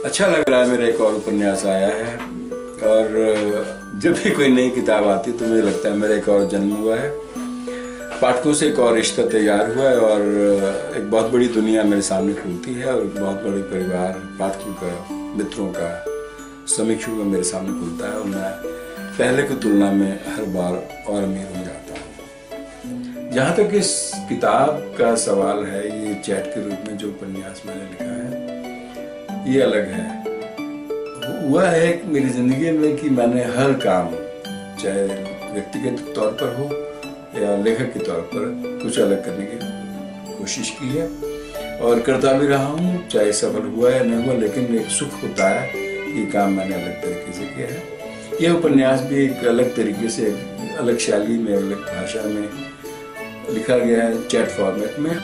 अच्छा लग रहा है, मेरा एक और उपन्यास आया है और जब भी कोई नई किताब आती है तो मुझे लगता है मेरा एक और जन्म हुआ है, पाठकों से एक और रिश्ता तैयार हुआ है और एक बहुत बड़ी दुनिया मेरे सामने खुलती है और एक बहुत बड़े परिवार पाठकों का, मित्रों का, समीक्षकों का मेरे सामने खुलता है और मैं पहले की तुलना में हर बार और अमीर हो जाता हूँ। जहाँ तक इस किताब का सवाल है, ये चैट के रूप में जो उपन्यास मैंने लिखा है ये अलग है। हुआ है मेरी जिंदगी में कि मैंने हर काम, चाहे व्यक्तिगत तौर पर हो या लेखक के तौर पर, कुछ अलग करने की कोशिश की है और करता भी रहा हूँ, चाहे सफल हुआ या नहीं हुआ, लेकिन एक सुख होता है कि काम मैंने अलग तरीके से किया है। यह उपन्यास भी एक अलग तरीके से, अलग शैली में, अलग भाषा में लिखा गया है, चैट फॉर्मेट में।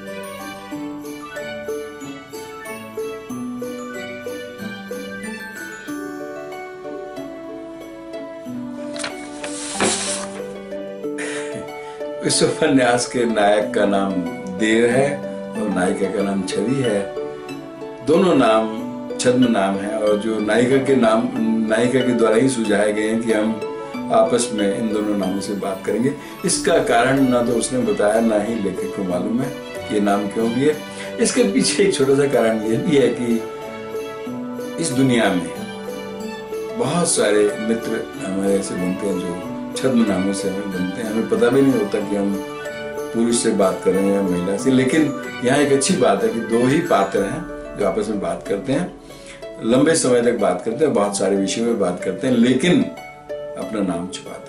इस उपन्यास के नायक का नाम देव है और नायिका का नाम छवि है। दोनों नाम छद्म नाम है और जो नायिका के द्वारा ही सुझाए गए हैं कि हम आपस में इन दोनों नामों से बात करेंगे। इसका कारण ना तो उसने बताया, ना ही लेखक को मालूम है कि ये नाम क्यों भी है। इसके पीछे एक छोटा सा कारण ये भी है कि इस दुनिया में बहुत सारे मित्र हमारे ऐसे बनते हैं जो छद्म नामों से हमें बनते हैं। हमें पता भी नहीं होता कि हम पुरुष से बात कर रहे हैं या महिला से, लेकिन यहाँ एक अच्छी बात है कि दो ही पात्र हैं जो आपस में बात करते हैं, लंबे समय तक बात करते हैं, बहुत सारे विषयों में बात करते हैं, लेकिन अपना नाम छुपाते हैं।